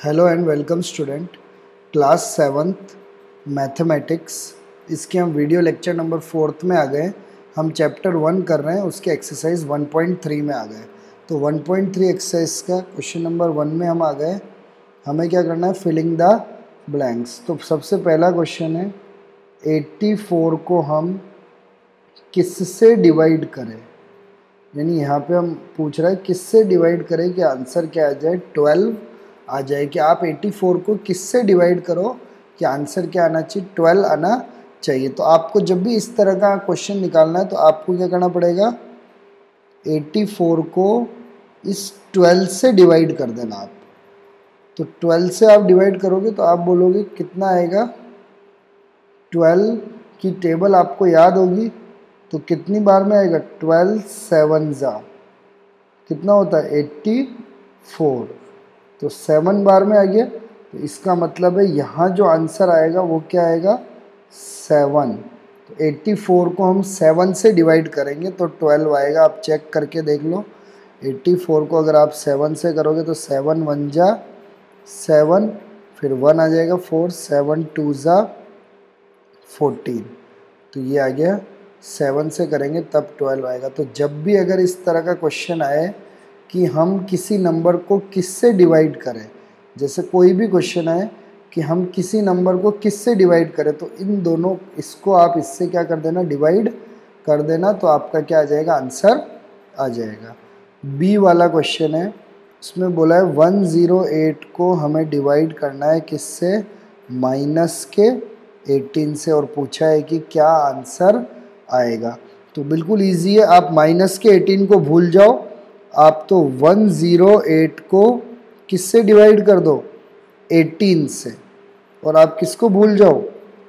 Hello and welcome student, class 7th mathematics. इसके हम video lecture number 4 में आ गए। हम चैप्टर 1 कर रहे हैं, उसके एक्सरसाइज 1.3 में आ गए। तो 1.3 एक्सरसाइज का क्वेश्चन नंबर 1 में हम आ गए। हमें क्या करना है, फिलिंग द ब्लैंक्स। तो सबसे पहला क्वेश्चन है 84 को हम किससे डिवाइड करें। यानी यहाँ पे हम पूछ रहे हैं किससे डिवाइड करें कि आंसर क्या आ जाए, 12 आ जाए। कि आप 84 को किससे डिवाइड करो कि आंसर क्या आना चाहिए, 12 आना चाहिए। तो आपको जब भी इस तरह का क्वेश्चन निकालना है तो आपको क्या करना पड़ेगा, 84 को इस 12 से डिवाइड कर देना आप। तो 12 से आप डिवाइड करोगे तो आप बोलोगे कितना आएगा, 12 की टेबल आपको याद होगी। तो कितनी बार में आएगा, 12 7 जा कितना होता है 84। तो 7 बार में आ गया। तो इसका मतलब है यहाँ जो आंसर आएगा वो क्या आएगा, 7। तो 84 को हम 7 से डिवाइड करेंगे तो 12 आएगा। आप चेक करके देख लो, 84 को अगर आप 7 से करोगे तो 7 1 जा 7, फिर 1 आ जाएगा 4, 7 2 जा 14। तो ये आ गया, 7 से करेंगे तब 12 आएगा। तो जब भी अगर इस तरह का क्वेश्चन आए कि हम किसी नंबर को किससे डिवाइड करें, जैसे कोई भी क्वेश्चन आए कि हम किसी नंबर को किससे डिवाइड करें, तो इन दोनों इसको आप इससे क्या कर देना, डिवाइड कर देना। तो आपका क्या आ जाएगा, आंसर आ जाएगा। बी वाला क्वेश्चन है, उसमें बोला है 108 को हमें डिवाइड करना है किससे, माइनस के 18 से, और पूछा है कि क्या आंसर आएगा। तो बिल्कुल इजी है, आप माइनस के 18 को भूल जाओ। आप तो 108 को किससे डिवाइड कर दो, 18 से। और आप किसको भूल जाओ,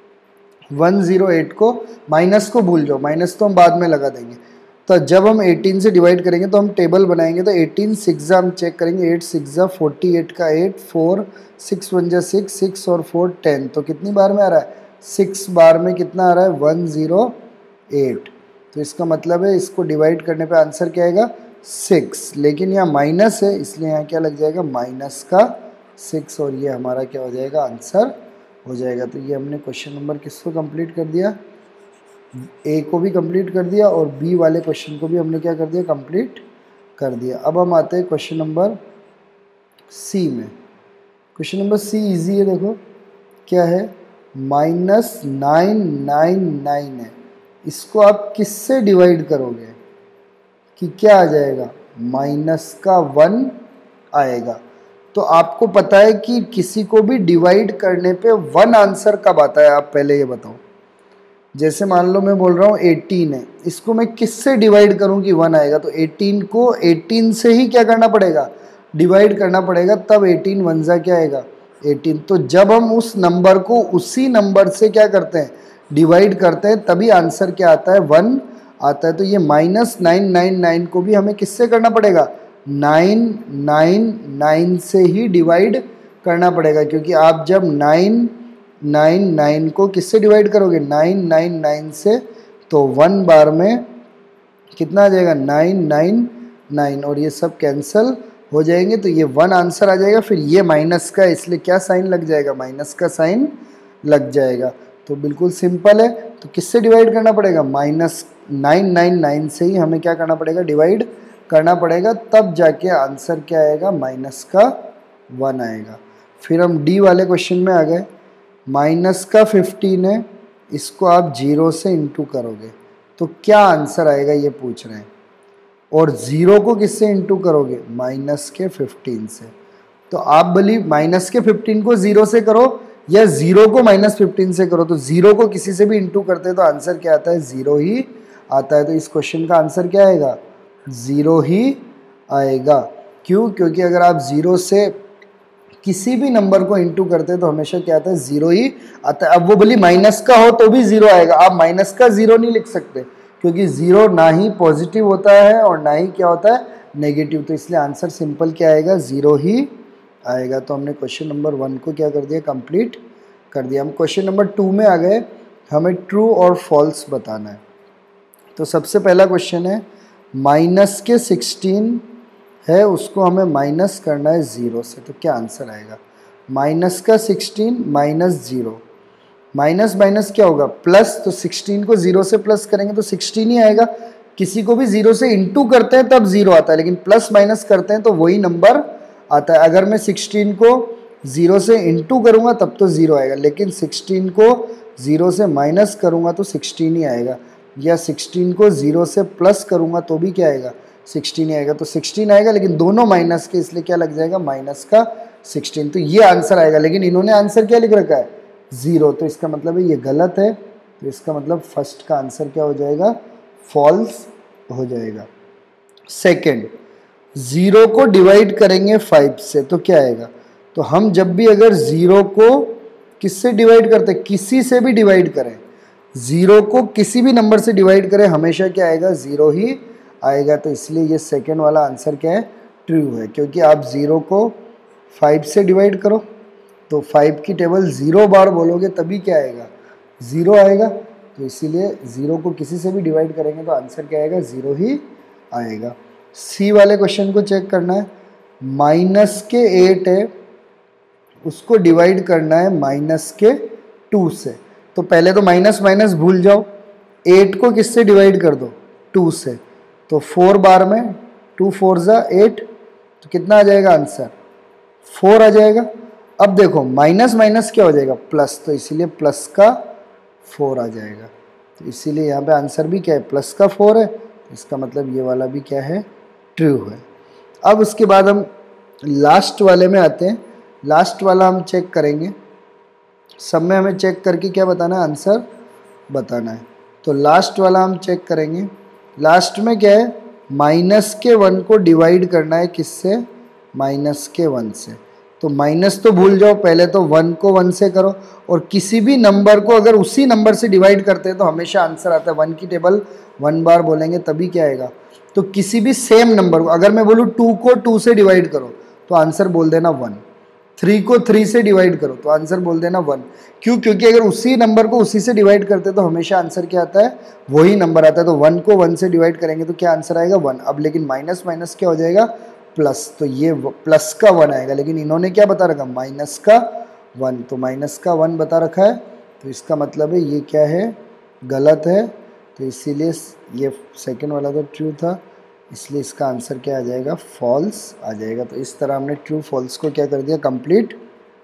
108 को, माइनस को भूल जाओ। माइनस तो हम बाद में लगा देंगे। तो जब हम 18 से डिवाइड करेंगे तो हम टेबल बनाएंगे। तो 18 6 हम चेक करेंगे, 8 6 48 का 8, 4 6 1 6 6 और 4 10। तो कितनी बार में आ रहा है, 6 बार में कितना आ रहा है, 108। तो इसका मतलब है इसको डिवाइड करने पे आंसर क्या आएगा, 6। लेकिन यहाँ माइनस है इसलिए यहाँ क्या लग जाएगा, माइनस का 6, और ये हमारा क्या हो जाएगा, आंसर हो जाएगा। तो ये हमने क्वेश्चन नंबर किसको कंप्लीट कर दिया, ए को भी कंप्लीट कर दिया, और बी वाले क्वेश्चन को भी हमने क्या कर दिया, कंप्लीट कर दिया। अब हम आते हैं क्वेश्चन नंबर सी में। क्वेश्चन नंबर सी इजी है, देखो क्या है, -999 है। इसको आप किससे डिवाइड करोगे कि क्या आ जाएगा, माइनस का 1 आएगा। तो आपको पता है कि किसी को भी डिवाइड करने पे 1 आंसर कब आता है, आप पहले ये बताओ। जैसे मान लो मैं बोल रहा हूँ 18 है, इसको मैं किससे डिवाइड करूँ कि 1 आएगा। तो 18 को 18 से ही क्या करना पड़ेगा, डिवाइड करना पड़ेगा, तब 18 1 जा क्या आएगा, 18। तो जब हम उस नंबर को उसी नंबर से क्या करते हैं, डिवाइड करते हैं, तभी आंसर क्या आता है, 1 आता है। तो ये -999 को भी हमें किससे करना पड़ेगा, 999 से ही डिवाइड करना पड़ेगा। क्योंकि आप जब 999 को किससे डिवाइड करोगे, 999 से, तो 1 बार में कितना आ जाएगा, 999, और ये सब कैंसिल हो जाएंगे। तो ये 1 आंसर आ जाएगा। फिर ये माइनस का, इसलिए क्या साइन लग जाएगा, माइनस का साइन लग जाएगा। तो बिल्कुल सिंपल है। तो किससे डिवाइड करना पड़ेगा, -999 से ही हमें क्या करना पड़ेगा, डिवाइड करना पड़ेगा, तब जाके आंसर क्या आएगा, माइनस का 1 आएगा। फिर हम डी वाले क्वेश्चन में आ गए। माइनस का 15 है, इसको आप 0 से इंटू करोगे तो क्या आंसर आएगा, ये पूछ रहे हैं। और 0 को किससे इंटू करोगे, माइनस के 15 से। तो आप भली माइनस के 15 को 0 से करो या 0 को -15 से करो, तो 0 को किसी से भी इंटू करते हैं तो आंसर क्या आता है, 0 ही आता है। तो इस क्वेश्चन का आंसर क्या आएगा, 0 ही आएगा। क्यों, क्योंकि अगर आप 0 से किसी भी नंबर को इंटू करते हैं तो हमेशा क्या आता है, 0 ही आता है। अब वो भली माइनस का हो तो भी 0 आएगा, आप माइनस का 0 नहीं लिख सकते, क्योंकि 0 ना ही पॉजिटिव होता है और ना ही क्या होता है, नेगेटिव। तो इसलिए आंसर सिंपल क्या आएगा, 0 ही आएगा। तो हमने क्वेश्चन नंबर 1 को क्या कर दिया, कंप्लीट कर दिया। हम क्वेश्चन नंबर 2 में आ गए। हमें ट्रू और फॉल्स बताना है। तो सबसे पहला क्वेश्चन है, माइनस के 16 है, उसको हमें माइनस करना है 0 से, तो क्या आंसर आएगा। माइनस का 16 माइनस 0, माइनस माइनस क्या होगा प्लस, तो 16 को 0 से प्लस करेंगे तो 16 ही आएगा। किसी को भी 0 से इंटू करते हैं तब 0 आता है, लेकिन प्लस माइनस करते हैं तो वही नंबर आता है। अगर मैं 16 को 0 से इंटू करूँगा तब तो 0 आएगा, लेकिन 16 को 0 से माइनस करूँगा तो 16 ही आएगा, या 16 को 0 से प्लस करूँगा तो भी क्या आएगा 16 ही आएगा। तो 16 आएगा, लेकिन दोनों माइनस के, इसलिए क्या लग जाएगा माइनस का 16। तो ये आंसर आएगा, लेकिन इन्होंने आंसर क्या लिख रखा है 0, तो इसका मतलब है ये गलत है। तो इसका मतलब फर्स्ट का आंसर क्या हो जाएगा फॉल्स हो जाएगा। सेकंड, 0 को डिवाइड करेंगे 5 से तो क्या आएगा, तो हम जब भी अगर 0 को किससे डिवाइड करते हैं, किसी से भी डिवाइड करें, 0 को किसी भी नंबर से डिवाइड करें हमेशा क्या आएगा 0 ही आएगा। तो इसलिए ये सेकंड वाला आंसर क्या है ट्रू है, क्योंकि आप 0 को 5 से डिवाइड करो तो 5 की टेबल 0 बार बोलोगे तभी क्या आएगा 0 आएगा। तो इसीलिए 0 को किसी से भी डिवाइड करेंगे तो आंसर क्या आएगा 0 ही आएगा। सी वाले क्वेश्चन को चेक करना है, माइनस के 8 है, उसको डिवाइड करना है माइनस के 2 से। तो पहले तो माइनस माइनस भूल जाओ, 8 को किससे डिवाइड कर दो 2 से, तो 4 बार में 2 4 ज़ा 8, तो कितना आ जाएगा आंसर 4 आ जाएगा। अब देखो माइनस माइनस क्या हो जाएगा प्लस, तो इसीलिए प्लस का 4 आ जाएगा। तो इसीलिए यहाँ पे आंसर भी क्या है प्लस का 4 है, इसका मतलब ये वाला भी क्या है ट्रू है। अब उसके बाद हम लास्ट वाले में आते हैं। लास्ट वाला हम चेक करेंगे, सब में हमें चेक करके क्या बताना है आंसर बताना है। तो लास्ट वाला हम चेक करेंगे, लास्ट में क्या है माइनस के 1 को डिवाइड करना है किससे माइनस के 1 से। तो माइनस तो भूल जाओ, पहले तो 1 को 1 से करो, और किसी भी नंबर को अगर उसी नंबर से डिवाइड करते हैं तो हमेशा आंसर आता है। 1 की टेबल 1 बार बोलेंगे तभी क्या आएगा, तो किसी भी सेम नंबर को अगर मैं बोलूँ 2 को 2 से डिवाइड करो तो आंसर बोल देना 1, 3 को 3 से डिवाइड करो तो आंसर बोल देना 1। क्यों, क्योंकि अगर उसी नंबर को उसी से डिवाइड करते हैं तो हमेशा आंसर क्या आता है वही नंबर आता है। तो 1 को 1 से डिवाइड करेंगे तो क्या आंसर आएगा 1। अब लेकिन माइनस माइनस क्या हो जाएगा प्लस, तो ये प्लस का 1 आएगा, लेकिन इन्होंने क्या बता रखा माइनस का 1, तो माइनस का 1 बता रखा है, तो इसका मतलब है ये क्या है गलत है। तो इसीलिए ये सेकंड वाला तो ट्रू था, इसलिए इसका आंसर क्या आ जाएगा फॉल्स आ जाएगा। तो इस तरह हमने ट्रू फॉल्स को क्या कर दिया कंप्लीट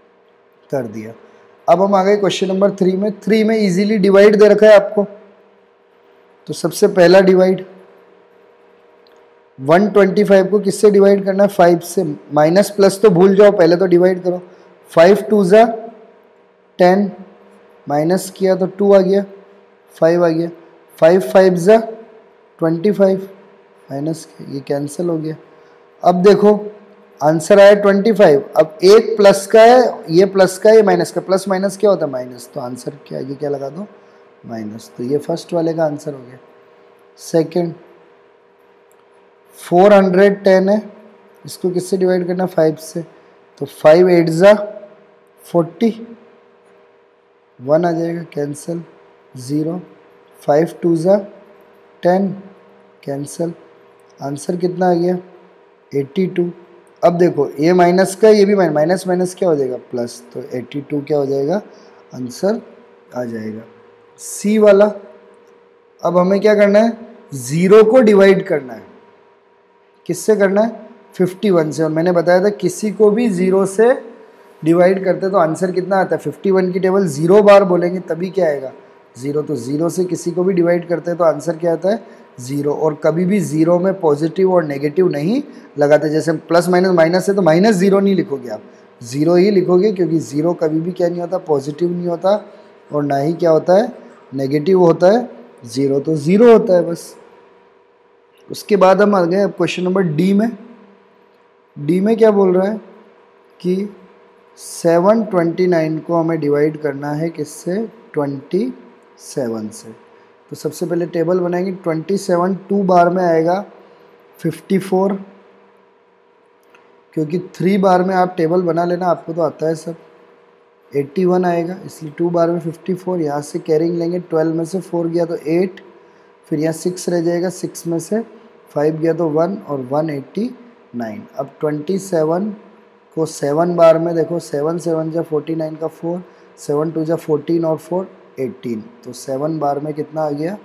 कर दिया। अब हम आ गए क्वेश्चन नंबर 3 में। 3 में इजीली डिवाइड दे रखा है आपको, तो सबसे पहला डिवाइड 125 को किससे डिवाइड करना है 5 से। माइनस प्लस तो भूल जाओ, पहले तो डिवाइड करो। 5 2 ज़ा 10, माइनस किया तो 2 आ गया, 5 आ गया। 5 5 ज़ा 25, माइनस ये कैंसिल हो गया। अब देखो आंसर आया 25। अब एक प्लस का है, ये प्लस का है, ये माइनस का, प्लस माइनस क्या होता है माइनस, तो आंसर क्या आगे क्या लगा दो माइनस। तो ये फर्स्ट वाले का आंसर हो गया। सेकंड 410 है, इसको किससे डिवाइड करना 5 से, तो 5 8 ज़ा 40, 1 आ जाएगा कैंसिल 0। 5 2 ज़ा 10 कैंसिल, आंसर कितना आ गया 82। अब देखो ये माइनस का ये भी माइनस माइनस क्या हो जाएगा प्लस, तो 82 क्या हो जाएगा आंसर आ जाएगा। सी वाला, अब हमें क्या करना है 0 को डिवाइड करना है, किससे करना है 51 से। और मैंने बताया था किसी को भी 0 से डिवाइड करते तो आंसर कितना आता है 51 की टेबल 0 बार बोलेंगे तभी क्या आएगा 0। तो 0 से किसी को भी डिवाइड करते हैं तो आंसर क्या आता है 0। और कभी भी 0 में पॉजिटिव और नेगेटिव नहीं लगाते, जैसे प्लस माइनस माइनस है तो माइनस 0 नहीं लिखोगे आप, 0 ही लिखोगे, क्योंकि 0 कभी भी क्या नहीं होता पॉजिटिव नहीं होता और ना ही क्या होता है नेगेटिव होता है, 0 तो 0 होता है बस। उसके बाद हम आ गए अब क्वेश्चन नंबर डी में। डी में क्या बोल रहा है कि 729 को हमें डिवाइड करना है किससे 27 से। तो सबसे पहले टेबल बनाएंगे, 27 2 बार में आएगा 54, क्योंकि 3 बार में आप टेबल बना लेना आपको तो आता है सब। 81 आएगा, इसलिए 2 बार में 54, यहाँ से कैरिंग लेंगे 12 में से 4 गया तो 8, फिर यहाँ 6 रह जाएगा, 6 में से 5 गया तो 1 और 189। अब 27 को 7 बार में देखो 7 7 जा 49 का 4, 7 2 जा 14 और 4 18, तो 7 बार में कितना आ गया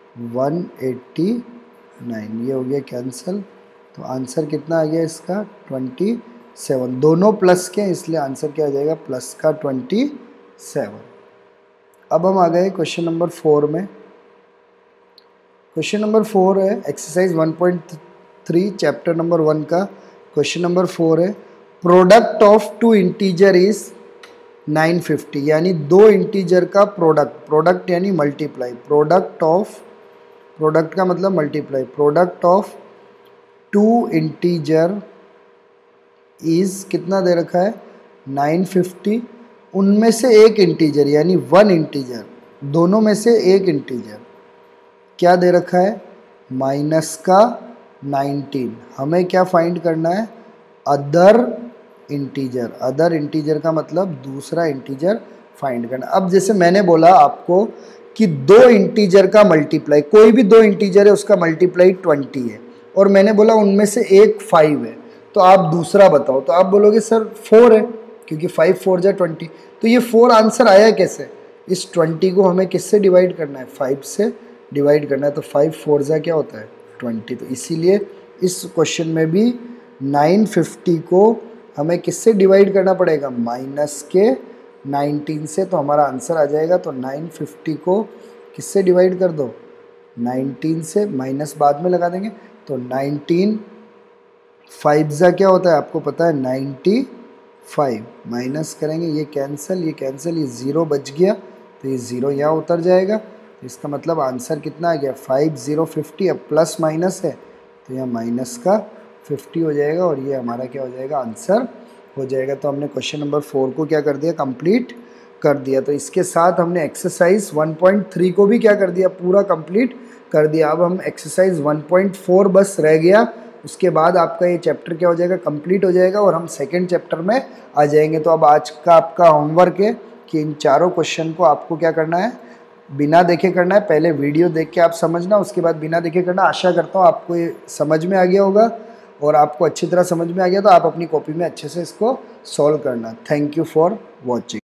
189, ये हो गया कैंसिल। तो आंसर कितना आ गया इसका 27, दोनों प्लस के इसलिए आंसर क्या आ जाएगा प्लस का 27। अब हम आ गए क्वेश्चन नंबर 4 में। क्वेश्चन नंबर 4 है एक्सरसाइज 1.3 चैप्टर नंबर 1 का क्वेश्चन नंबर 4 है product of two integer is 950, यानी दो इंटीजर का प्रोडक्ट यानी मल्टीप्लाई, प्रोडक्ट का मतलब multiply, product of two integer is कितना दे रखा है 950, उनमें से एक इंटीजर यानी वन इंटीजर, दोनों में से एक इंटीजर क्या दे रखा है माइनस का 19। हमें क्या फाइंड करना है अदर इंटीजर का मतलब दूसरा इंटीजर फाइंड करना। अब जैसे मैंने बोला आपको कि दो इंटीजर का मल्टीप्लाई, कोई भी दो इंटीजर है उसका मल्टीप्लाई 20 है और मैंने बोला उनमें से एक 5 है, तो आप दूसरा बताओ। तो आप बोलोगे सर 4 है क्योंकि 5 4 जा 20, तो ये 4 आंसर आया कैसे, इस 20 को हमें किससे डिवाइड करना है 5 से डिवाइड करना है, तो 5 4 जा क्या होता है 20, तो इसीलिए इस क्वेश्चन में भी 950 को हमें किससे डिवाइड करना पड़ेगा माइनस के 19 से, तो हमारा आंसर आ जाएगा। तो 950 को किससे डिवाइड कर दो 19 से, माइनस बाद में लगा देंगे, तो 19 5 जा क्या होता है आपको पता है 95, माइनस करेंगे ये कैंसिल, ये 0 बच गया, तो ये 0 यहाँ उतर जाएगा, तो इसका मतलब आंसर कितना आ गया 5050। अब प्लस माइनस है तो यहाँ माइनस का 50 हो जाएगा और ये हमारा क्या हो जाएगा आंसर हो जाएगा। तो हमने क्वेश्चन नंबर 4 को क्या कर दिया कंप्लीट कर दिया। तो इसके साथ हमने एक्सरसाइज 1.3 को भी क्या कर दिया पूरा कंप्लीट कर दिया। अब हम एक्सरसाइज 1.4 बस रह गया, उसके बाद आपका ये चैप्टर क्या हो जाएगा कंप्लीट हो जाएगा और हम सेकंड चैप्टर में आ जाएंगे। तो अब आज का आपका होमवर्क है कि इन चारों क्वेश्चन को आपको क्या करना है बिना देखे करना है। पहले वीडियो देख के आप समझना, उसके बाद बिना देखे करना। आशा करता हूँ आपको ये समझ में आ गया होगा और आपको अच्छी तरह समझ में आ गया तो आप अपनी कॉपी में अच्छे से इसको सॉल्व करना। Thank you for watching.